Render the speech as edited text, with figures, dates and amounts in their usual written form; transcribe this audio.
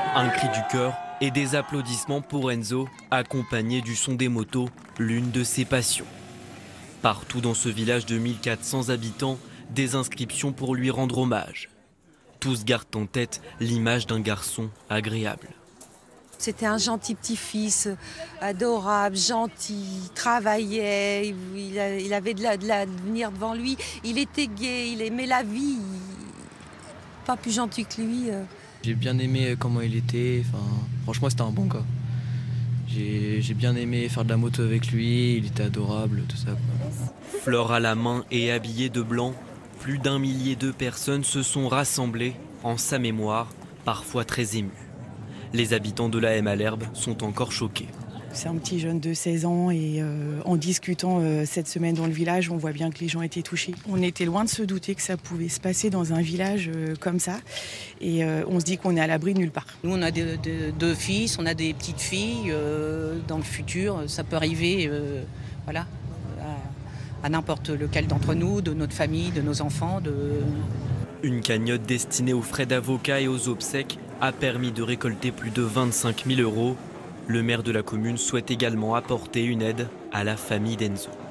Un cri du cœur et des applaudissements pour Enzo, accompagné du son des motos, l'une de ses passions. Partout dans ce village de 1400 habitants, des inscriptions pour lui rendre hommage. Tous gardent en tête l'image d'un garçon agréable. C'était un gentil petit-fils, adorable, gentil, travaillait, il avait de l'avenir devant lui. Il était gai, il aimait la vie. Pas plus gentil que lui. J'ai bien aimé comment il était, franchement c'était un bon gars. J'ai bien aimé faire de la moto avec lui, il était adorable, tout ça, quoi. Fleur à la main et habillé de blanc, plus d'1 millier de personnes se sont rassemblées en sa mémoire, parfois très émues. Les habitants de la M à l'Herbe sont encore choqués. C'est un petit jeune de 16 ans et en discutant cette semaine dans le village, on voit bien que les gens étaient touchés. On était loin de se douter que ça pouvait se passer dans un village comme ça et on se dit qu'on est à l'abri de nulle part. Nous on a deux fils, on a des petites filles, dans le futur ça peut arriver à n'importe lequel d'entre nous, de notre famille, de nos enfants. Une cagnotte destinée aux frais d'avocat et aux obsèques a permis de récolter plus de 25 000 €. Le maire de la commune souhaite également apporter une aide à la famille d'Enzo.